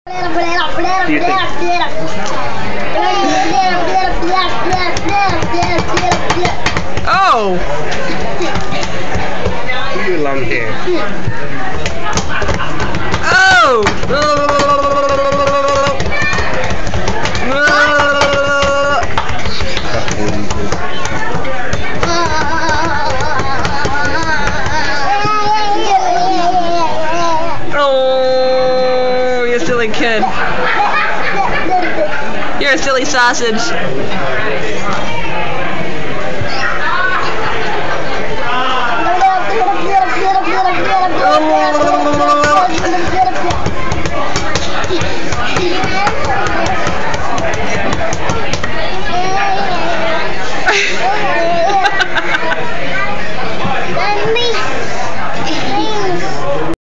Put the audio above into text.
do you think? Oh! You long hair. Oh! Oh, you silly kid. You're a silly sausage.